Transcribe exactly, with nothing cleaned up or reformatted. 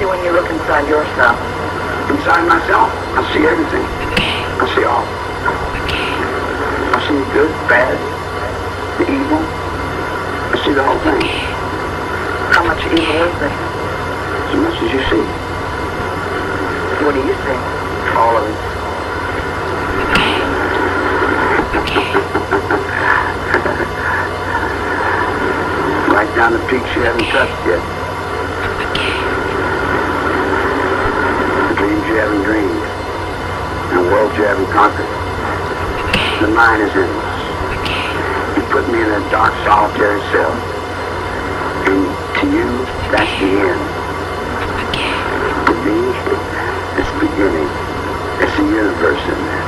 see when you look inside yourself? Inside myself, I see everything. I see all. I see the good, bad, the evil. I see the whole thing. How much evil is there? As much as you see. What do you see? All of it. Right down the peaks you haven't touched yet. The dreams you haven't dreamed. And worlds you haven't conquered. The mind is endless. You put me in a dark, solitary cell. And to you, that's the end. To me, it's the beginning. It's the universe in there.